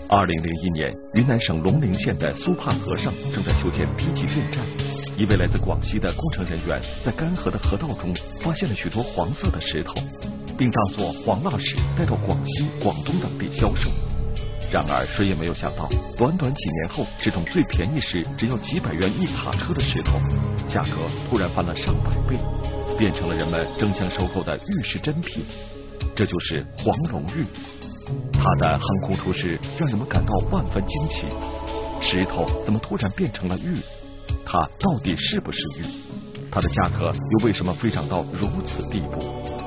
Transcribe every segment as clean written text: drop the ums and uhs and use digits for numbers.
2001年，云南省龙陵县的苏帕河上正在修建低级电站。一位来自广西的工程人员在干涸的河道中发现了许多黄色的石头，并当作黄蜡石带到广西、广东等地销售。然而，谁也没有想到，短短几年后，这种最便宜时只要几百元一卡车的石头，价格突然翻了上百倍，变成了人们争相收购的玉石珍品。这就是黄龙玉。它的横空出世让人们感到万分惊奇。石头怎么突然变成了玉？它到底是不是玉？它的价格又为什么飞涨到如此地步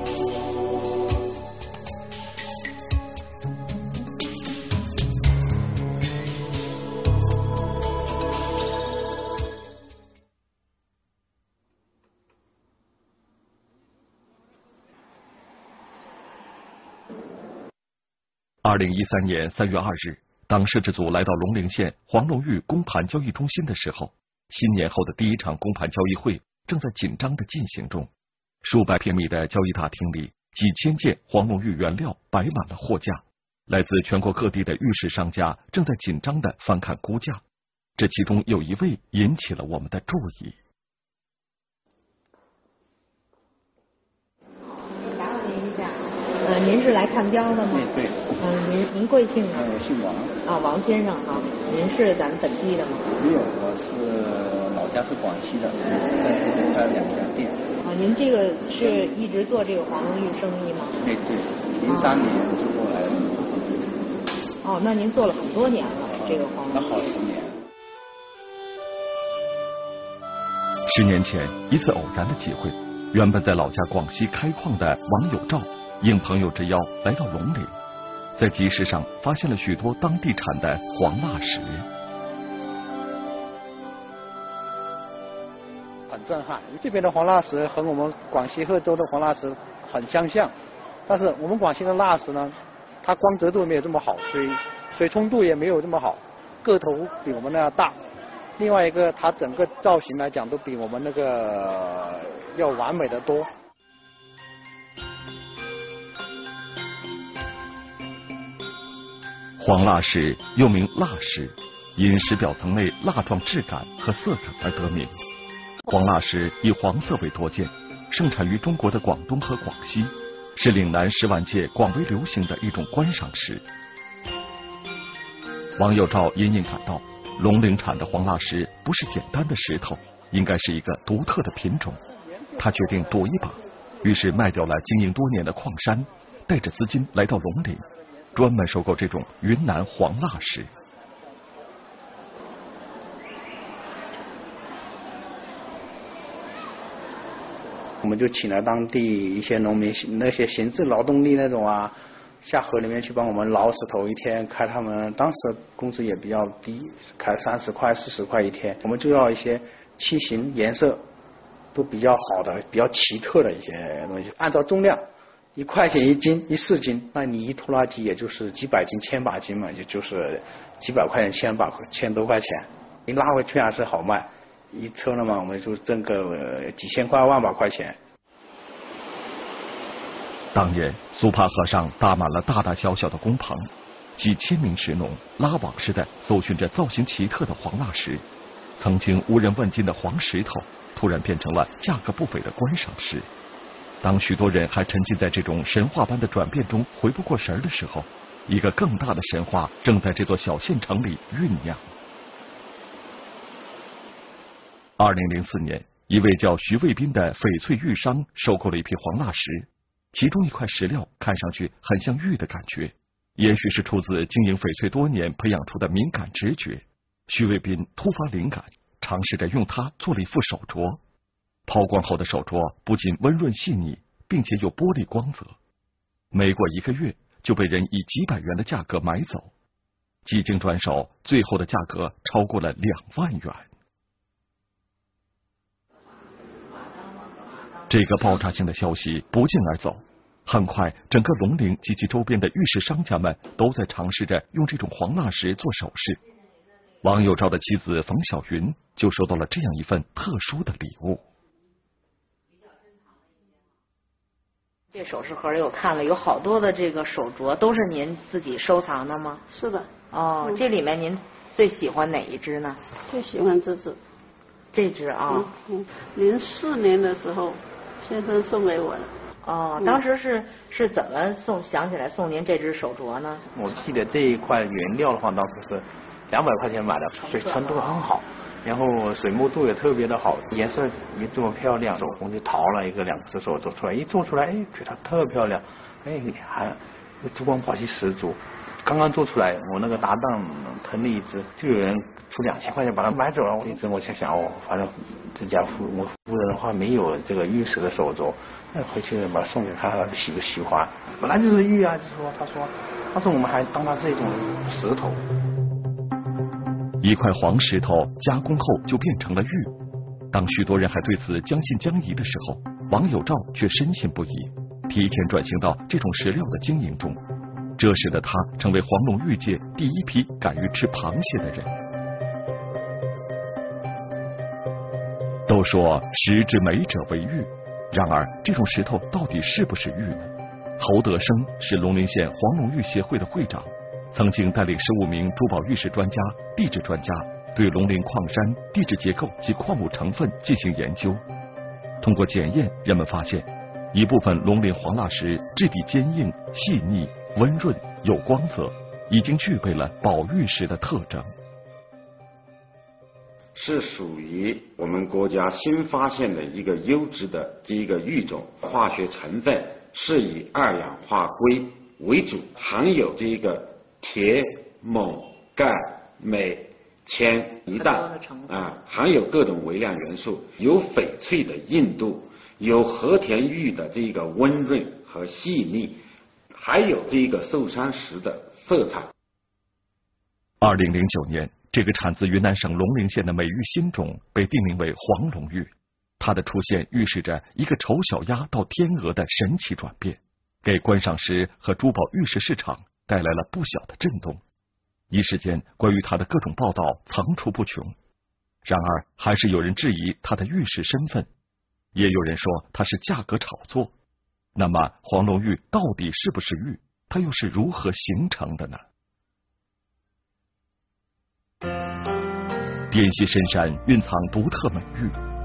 ？2013年3月2日，当摄制组来到龙陵县黄龙玉公盘交易中心的时候，新年后的第一场公盘交易会正在紧张的进行中。数百平米的交易大厅里，几千件黄龙玉原料摆满了货架，来自全国各地的玉石商家正在紧张的翻看估价。这其中有一位引起了我们的注意。 打扰您一下，您是来看标的吗？ 对。 您贵姓啊？ 我姓王。 啊，王先生啊，您是咱们本地的吗？ 没有，我是老家是广西的，在这边开了2家店。 啊，您这个是一直做这个黄龙玉生意吗？ 对，03年就过来了。 哦，那您做了很多年了，这个黄龙玉。 那好10年。 10年前，一次偶然的机会，原本在老家广西开矿的王有照应朋友之邀来到龙陵，在集市上发现了许多当地产的黄蜡石。 很震撼，这边的黄蜡石和我们广西贺州的黄蜡石很相像，但是我们广西的蜡石呢，它光泽度没有这么好，水冲度也没有这么好，个头比我们那样大。另外一个，它整个造型来讲都比我们那个要完美的多。 黄蜡石又名蜡石，因石表层内蜡状质感和色泽而得名。黄蜡石以黄色为多见，盛产于中国的广东和广西，是岭南10万界广为流行的一种观赏石。王有照隐隐感到，龙陵产的黄蜡石不是简单的石头，应该是一个独特的品种。他决定赌一把，于是卖掉了经营多年的矿山，带着资金来到龙陵，专门收购这种云南黄蜡石。 我们就请了当地一些农民，那些闲置劳动力那种啊，下河里面去帮我们捞石头，一天开他们当时工资也比较低，开30块40块一天。我们就要一些器型颜色都比较好的、比较奇特的一些东西，按照重量1块钱1斤，14斤，那你一拖拉机也就是几百斤、1000把斤嘛，就是几百块钱、1000多块钱，你拉回去还是好卖。一车了嘛，我们就挣个几千块、万把块钱。 当年苏帕河上搭满了大大小小的工棚，几千名石农拉网似的搜寻着造型奇特的黄蜡石。曾经无人问津的黄石头，突然变成了价格不菲的观赏石。当许多人还沉浸在这种神话般的转变中回不过神的时候，一个更大的神话正在这座小县城里酝酿。2004年，一位叫徐卫斌的翡翠玉商收购了一批黄蜡石，其中一块石料看上去很像玉的感觉，也许是出自经营翡翠多年培养出的敏感直觉。徐卫斌突发灵感，尝试着用它做了一副手镯。抛光后的手镯不仅温润细腻，并且有玻璃光泽。没过1个月，就被人以几百元的价格买走。几经转手，最后的价格超过了2万元。这个爆炸性的消息不胫而走，很快整个龙陵及其周边的玉石商家们都在尝试着用这种黄蜡石做首饰。王有照的妻子冯小云就收到了这样一份特殊的礼物。 这首饰盒里我看了有好多的这个手镯，都是您自己收藏的吗？ 是的， 哦，这里面您最喜欢哪一只呢？ 最喜欢这只。 这只啊。 04年的时候，先生送给我的。 哦，当时是怎么想起来送您这只手镯呢？ 我记得这一块原料的话，当时是200块钱买的，水纯度很好，然后水墨度也特别的好，颜色也这么漂亮，手工就淘了2只手镯出来，一做出来，觉得特漂亮，还珠光宝气十足。刚刚做出来，我那个搭档疼了一只，就有人出2000块钱把它买走了。我想反正这家我夫人的话没有这个玉石的手镯，那回去把它送给他，喜不喜欢？本来就是玉啊，他说我们还当它是一种石头。 一块黄石头加工后就变成了玉。当许多人还对此将信将疑的时候，王有照却深信不疑，提前转型到这种石料的经营中。这使得他成为黄龙玉界第一批敢于吃螃蟹的人。都说石之美者为玉，然而这种石头到底是不是玉呢？侯德生是龙陵县黄龙玉协会的会长，曾经带领15名珠宝玉石专家、地质专家对龙陵矿山地质结构及矿物成分进行研究。通过检验，人们发现一部分龙陵黄蜡石质地坚硬、细腻、温润、有光泽，已经具备了宝玉石的特征， 是属于我们国家新发现的一个优质的这一个玉种，化学成分是以2氧化硅为主，含有这个铁、锰、钙、镁、铅、一氮含有各种微量元素，有翡翠的硬度，有和田玉的这个温润和细腻，还有这个寿山石的色彩。 2009年，这个产自云南省龙陵县的美玉新种被定名为黄龙玉。它的出现预示着一个丑小鸭到天鹅的神奇转变，给观赏石和珠宝玉石市场带来了不小的震动。一时间，关于它的各种报道层出不穷。然而，还是有人质疑它的玉石身份，也有人说它是价格炒作。那么，黄龙玉到底是不是玉？它又是如何形成的呢？滇西深山蕴藏独特美玉，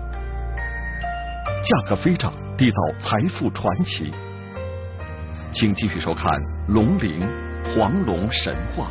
价格飞涨，缔造财富传奇。请继续收看《龙陵黄龙神话》。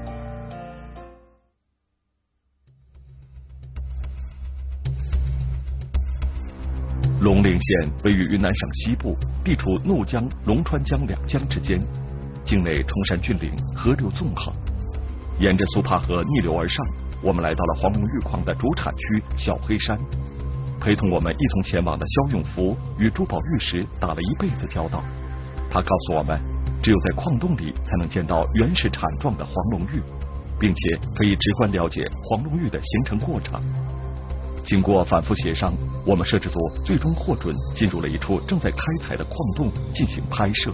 龙陵县位于云南省西部，地处怒江、龙川江2江之间，境内崇山峻岭，河流纵横。沿着苏帕河逆流而上，我们来到了黄龙玉矿的主产区小黑山。陪同我们一同前往的肖永福与珠宝玉石打了一辈子交道，他告诉我们，只有在矿洞里才能见到原始产状的黄龙玉，并且可以直观了解黄龙玉的形成过程。经过反复协商，我们摄制组最终获准进入了一处正在开采的矿洞进行拍摄。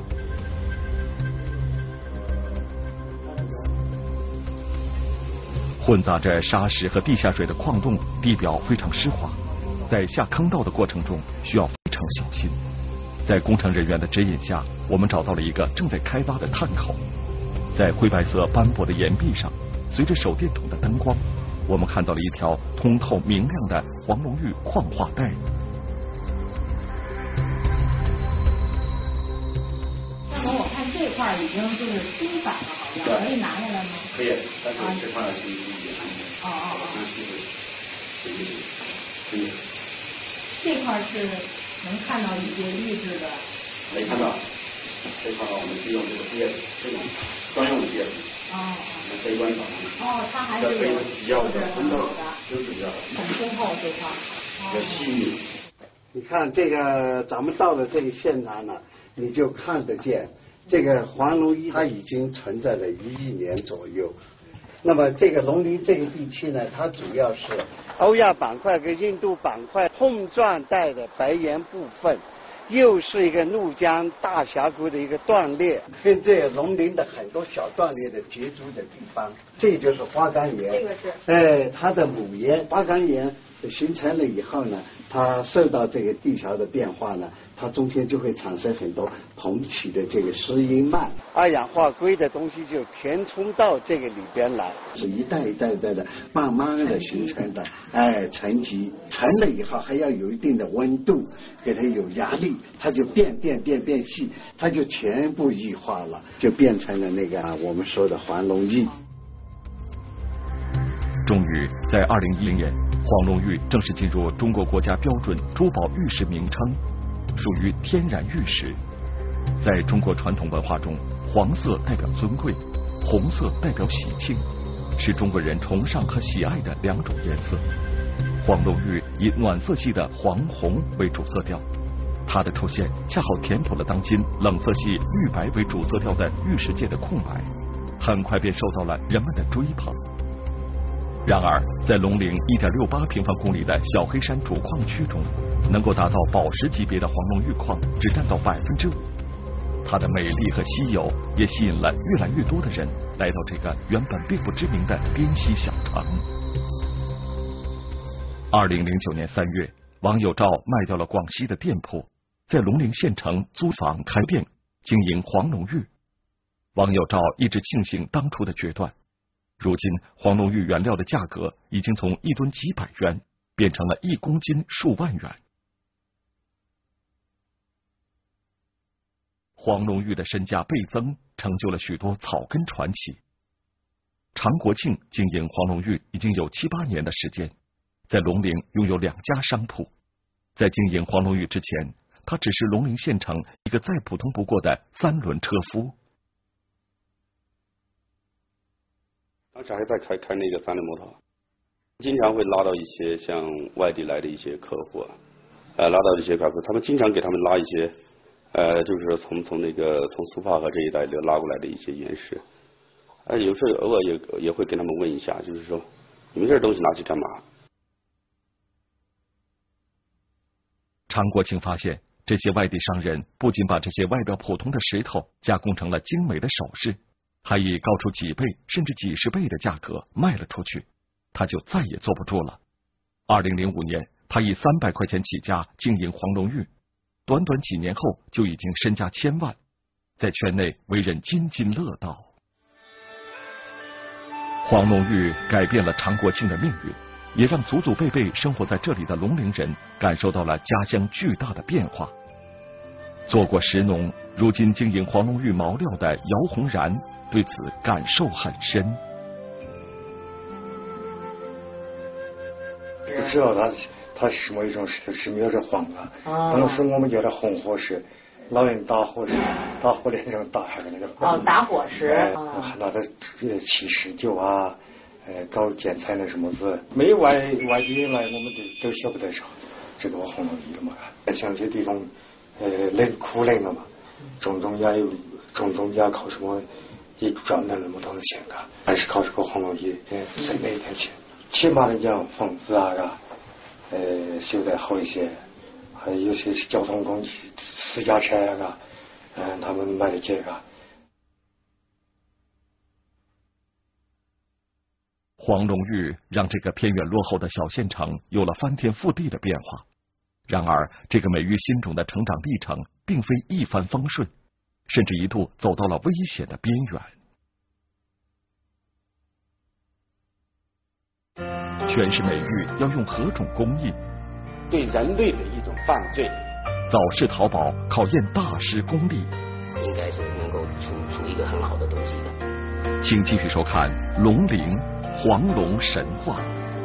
混杂着沙石和地下水的矿洞地表非常湿滑，在下坑道的过程中需要非常小心。在工程人员的指引下，我们找到了一个正在开挖的探口。在灰白色斑驳的岩壁上，随着手电筒的灯光，我们看到了一条通透明亮的黄龙玉矿化带。 那么我看这块已经就是新版了，好像可以拿下来吗？ 可以，但是这块是可以。 这块是能看到一些玉质的。 没看到，这块我们是用这个镊子，这种专用的镊子。飞官场。 它还是有比较的通透的， 就是比较很通透这块。 比较细腻。 你看这个，咱们到了这个现场呢，你就看得见这个黄龙玉，它已经存在了1亿年左右。那么这个龙陵这个地区呢，它主要是欧亚板块跟印度板块碰撞带的白岩部分，又是一个怒江大峡谷的一个断裂，跟这个龙陵的很多小断裂的接触的地方，这就是花岗岩。 这个是。 它的母岩花岗岩形成了以后呢，它受到这个地壳的变化呢，它中间就会产生很多膨起的这个石英幔，二氧化硅的东西就填充到这个里边来，是一代一代的慢慢的形成的，沉积，沉了以后还要有一定的温度，给它有压力，它就变细，它就全部异化了，就变成了那个我们说的黄龙玉。 终于在2010年，黄龙玉正式进入中国国家标准珠宝玉石名称，属于天然玉石。在中国传统文化中，黄色代表尊贵，红色代表喜庆，是中国人崇尚和喜爱的两种颜色。黄龙玉以暖色系的黄红为主色调，它的出现恰好填补了当今冷色系玉白为主色调的玉石界的空白，很快便受到了人们的追捧。然而，在龙陵1.68平方公里的小黑山主矿区中，能够达到宝石级别的黄龙玉矿只占到5%。它的美丽和稀有也吸引了越来越多的人来到这个原本并不知名的滇西小城。2009年3月，王有照卖掉了广西的店铺，在龙陵县城租房开店，经营黄龙玉。王有照一直庆幸当初的决断。如今，黄龙玉原料的价格已经从1吨几百元变成了1公斤数万元。黄龙玉的身价倍增，成就了许多草根传奇。常国庆经营黄龙玉已经有7、8年的时间，在龙陵拥有2家商铺。在经营黄龙玉之前，他只是龙陵县城一个再普通不过的3轮车夫。 当时还在开那个3轮摩托，经常会拉到一些像外地来的一些客户，拉到一些客户，他们经常给他们拉一些，就是说从苏帕河这一带拉过来的一些岩石，有时候偶尔也会跟他们问一下，就是说你们这东西拿去干嘛？ 常国庆发现，这些外地商人不仅把这些外表普通的石头加工成了精美的首饰，还以高出几倍甚至几十倍的价格卖了出去，他就再也坐不住了。2005年，他以300块钱起家经营黄龙玉，短短几年后就已经身家1000万，在圈内为人津津乐道。黄龙玉改变了常国庆的命运，也让祖祖辈辈生活在这里的龙陵人感受到了家乡巨大的变化。做过石农，如今经营黄龙玉毛料的姚红然对此感受很深。 不知道它是什么一种石头，什么叫是黄啊？当时我们叫它红火石，老人打火的那种打那个。 打火石。 拿它起石臼啊，搞建材那什么子，没有外地人来，我们都晓不得这个黄龙玉了嘛。像这地方，冷苦冷了嘛，种也靠什么一赚了那么多的钱啊，还是靠这个黄龙玉挣了一点钱。起码的讲，房子啊，修得好一些，还有些交通工具、私家车啊，他们买得起啊。 黄龙玉让这个偏远落后的小县城有了翻天覆地的变化。然而，这个美于心中的成长历程并非一帆风顺，甚至一度走到了危险的边缘。诠释美玉要用何种工艺？ 对人类的一种犯罪。 早市淘宝考验大师功力， 应该是能够出一个很好的东西的。 请继续收看《龙陵黄龙神话》。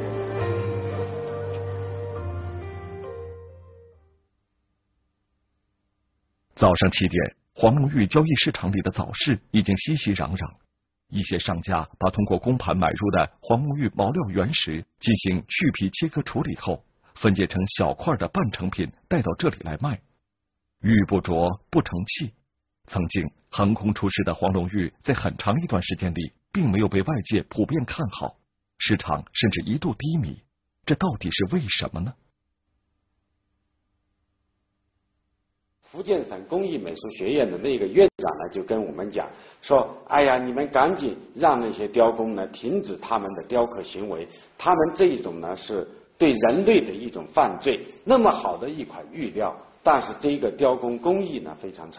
早上7点，黄龙玉交易市场里的早市已经熙熙攘攘。一些商家把通过公盘买入的黄龙玉毛料原石进行去皮切割处理后，分解成小块的半成品带到这里来卖。玉不琢不成器，曾经横空出世的黄龙玉在很长一段时间里并没有被外界普遍看好，市场甚至一度低迷，这到底是为什么呢？ 福建省工艺美术学院的那个院长呢，就跟我们讲说：“哎呀，你们赶紧让那些雕工呢停止他们的雕刻行为，他们这一种呢是对人类的一种犯罪。那么好的一款玉料，但是这个雕工工艺呢非常差。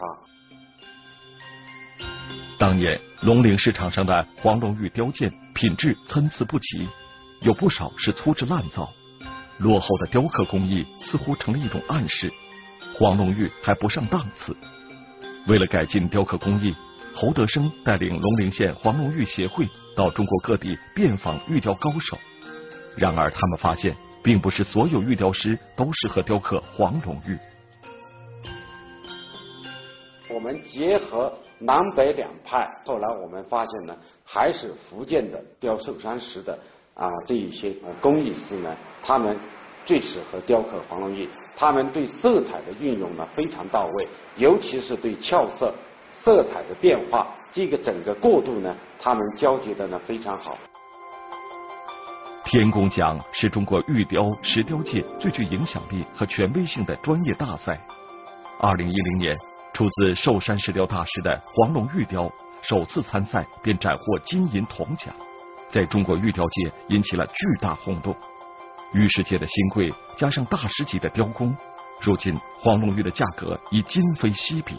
当年龙陵市场上的黄龙玉雕件品质参差不齐，有不少是粗制滥造，落后的雕刻工艺似乎成了一种暗示，黄龙玉还不上档次。为了改进雕刻工艺，侯德生带领龙陵县黄龙玉协会到中国各地遍访玉雕高手。然而他们发现，并不是所有玉雕师都适合雕刻黄龙玉。 我们结合南北两派，后来我们发现呢，还是福建的雕寿山石的这一些工艺师呢，他们最适合雕刻黄龙玉。他们对色彩的运用呢非常到位，尤其是对俏色、色彩的变化，这个整个过渡呢，他们交接的呢非常好。 天工奖是中国玉雕、石雕界最具影响力和权威性的专业大赛。2010年，出自寿山石雕大师的黄龙玉雕首次参赛便斩获金银铜奖，在中国玉雕界引起了巨大轰动。玉石界的新贵加上大师级的雕工，如今黄龙玉的价格已今非昔比。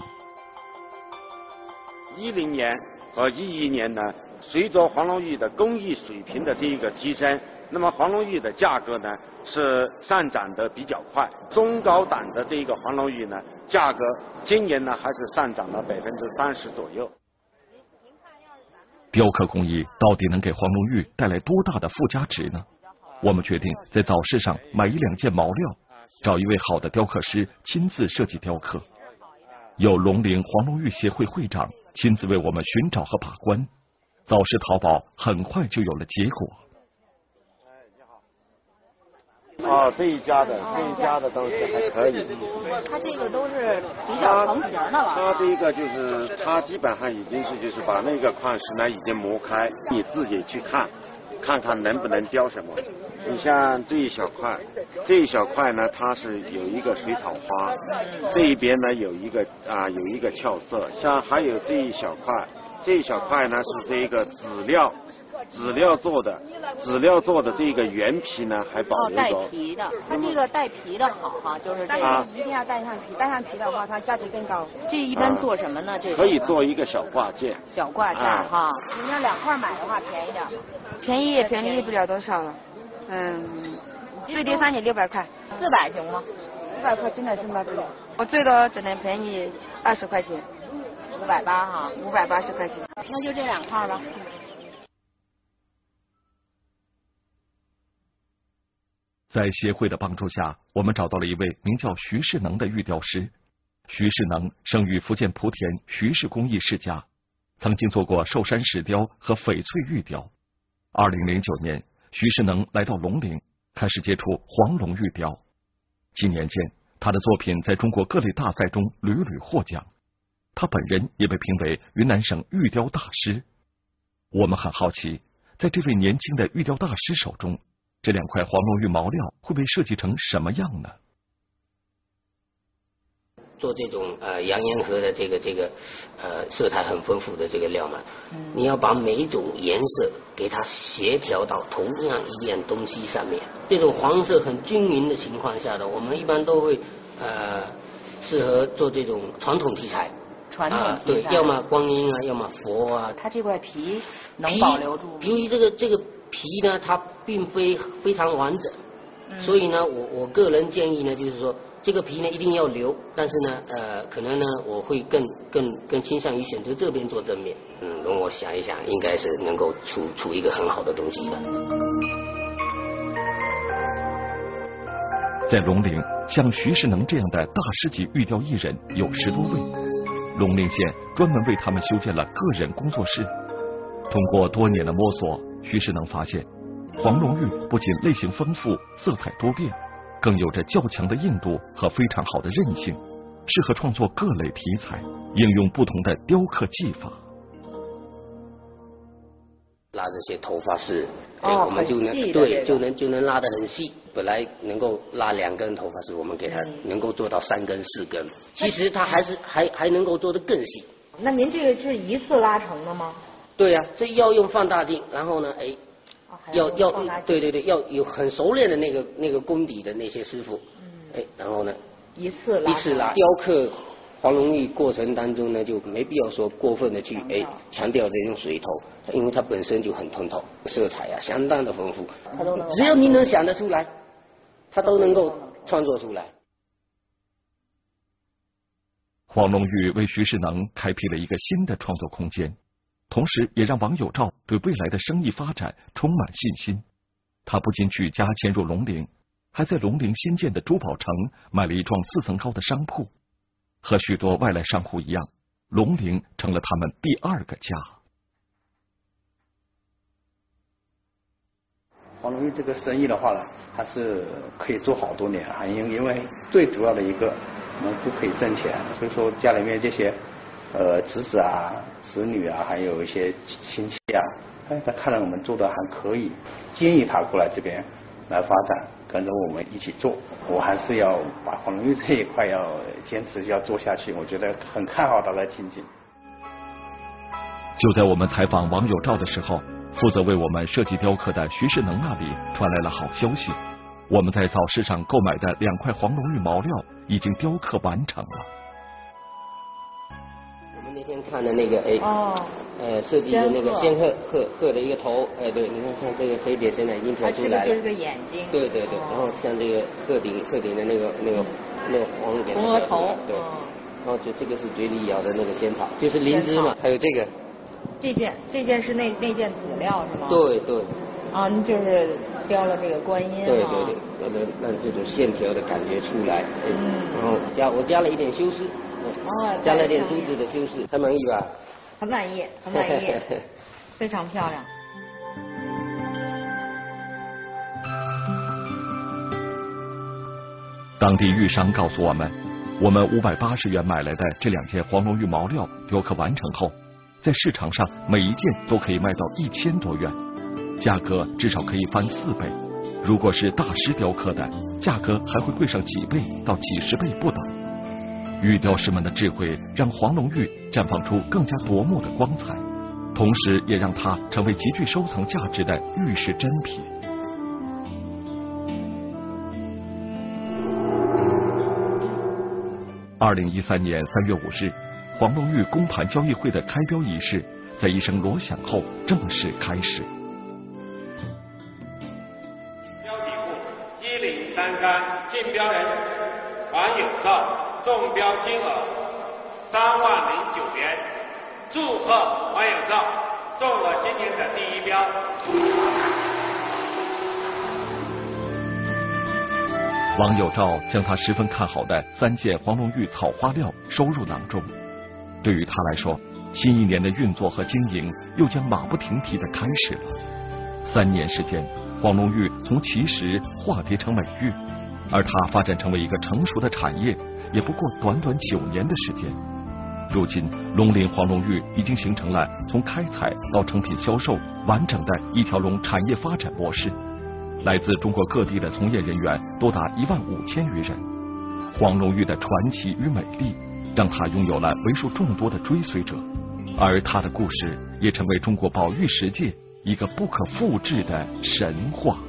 10年和11年呢，随着黄龙玉的工艺水平的这一个提升，那么黄龙玉的价格呢是上涨的比较快。中高档的这个黄龙玉呢，价格今年呢还是上涨了30%左右。 雕刻工艺到底能给黄龙玉带来多大的附加值呢？我们决定在早市上买1、2件毛料，找一位好的雕刻师亲自设计雕刻。有龙陵黄龙玉协会会长亲自为我们寻找和把关，早市淘宝很快就有了结果。 这一家的东西还可以。 它这个都是比较成型的了。 它这个就是它基本上已经是就是把那个矿石呢已经磨开，你自己去看看能不能雕什么。你像这一小块呢，它是有一个水草花，这一边呢有一个俏色，像还有这一小块呢是这个籽料做的这个原皮呢还保留着。 带皮的，它这个带皮的好哈，就是这个一定要带上皮，带上皮的话它价值更高。这一般做什么呢？这可以做一个小挂件。 小挂件哈，你要2块买的话便宜点。 便宜不了多少了，最低3600块。 400行吗 ？400块真的是卖不了，我最多只能便宜20块钱。 580哈 ，580块钱。 那就这2块吧。 在协会的帮助下，我们找到了一位名叫徐世能的玉雕师。徐世能生于福建莆田徐氏工艺世家，曾经做过寿山石雕和翡翠玉雕。2009年，徐世能来到龙陵，开始接触黄龙玉雕。几年间，他的作品在中国各类大赛中屡屡获奖，他本人也被评为云南省玉雕大师。我们很好奇，在这位年轻的玉雕大师手中，这2块黄龙玉毛料会被设计成什么样呢？ 做这种羊烟盒的这个色彩很丰富的这个料嘛，你要把每一种颜色给它协调到同样一样东西上面。这种黄色很均匀的情况下的，我们一般都会适合做这种传统题材。 传统题材对，要么观音啊，要么佛啊。 它这块皮能保留住吗？ 由于这个皮呢，它并非常完整，所以呢，我个人建议呢，就是说这个皮呢一定要留，但是呢，可能呢我会更倾向于选择这边做正面。容我想一想，应该是能够出一个很好的东西的。 在龙陵，像徐世能这样的大师级玉雕艺人有10多位。龙陵县专门为他们修建了个人工作室。通过多年的摸索，徐世能发现，黄龙玉不仅类型丰富、色彩多变，更有着较强的硬度和非常好的韧性，适合创作各类题材，应用不同的雕刻技法。 拉这些头发丝，我们就能拉得很细。本来能够拉2根头发丝，我们给它能够做到3根4根。其实它还能够做得更细。 那您这个是一次拉成的吗？ 对呀，这要用放大镜，然后呢， 要要有很熟练的那个功底的那些师傅，然后呢一次拉。 雕刻黄龙玉过程当中呢，就没必要说过分的去强调这种水头，因为它本身就很通透，色彩啊相当的丰富，只要你能想得出来，它都能够创作出来。 黄龙玉为徐世能开辟了一个新的创作空间，同时也让王有照对未来的生意发展充满信心。他不仅举家迁入龙陵，还在龙陵新建的珠宝城买了一幢4层高的商铺。和许多外来商户一样，龙陵成了他们第2个家。 黄龙玉这个生意的话呢，它是可以做好多年啊，因为最主要的一个农夫可以挣钱，所以说家里面这些侄子啊、侄女啊，还有一些亲戚啊，他看到我们做的还可以，建议他过来这边来发展，跟着我们一起做。我还是要把黄龙玉这一块要坚持要做下去，我觉得很看好他的前景。 就在我们采访王有照的时候，负责为我们设计雕刻的徐世能那里传来了好消息，我们在早市上购买的2块黄龙玉毛料已经雕刻完成了。 我们那天看的那个设计的那个仙鹤的一个头，对，你看像这个黑点现在已经调出来了， 就是个眼睛， 对，然后像这个鹤顶的那个黄额头， 对，然后就这个是嘴里咬的那个仙草，就是灵芝嘛，还有这个。 这件是那件籽料是吗？ 对。 啊，就是雕了这个观音。 对，让这种线条的感觉出来。然后我加了一点修饰，加了点珠子的修饰，还满意吧？ 很满意，非常漂亮。 当地玉商告诉我们580元买来的这2件黄龙玉毛料雕刻完成后，在市场上每一件都可以卖到1000多元，价格至少可以翻4倍。如果是大师雕刻的，价格还会贵上几倍到几十倍不等。玉雕师们的智慧让黄龙玉绽放出更加夺目的光彩，同时也让它成为极具收藏价值的玉石珍品。2013年3月5日，黄龙玉公盘交易会的开标仪式在一声锣响后正式开始。 标题部1033竞标人王有照，中标金额30009元，祝贺王有照中了今年的第1标。 王有照将他十分看好的3件黄龙玉草花料收入囊中。对于他来说，新一年的运作和经营又将马不停蹄地开始了。3年时间，黄龙玉从奇石化蝶成美玉，而它发展成为一个成熟的产业，也不过短短9年的时间。如今，龙陵黄龙玉已经形成了从开采到成品销售完整的一条龙产业发展模式。来自中国各地的从业人员多达15000余人。黄龙玉的传奇与美丽，让他拥有了为数众多的追随者，而他的故事也成为中国宝玉石界一个不可复制的神话。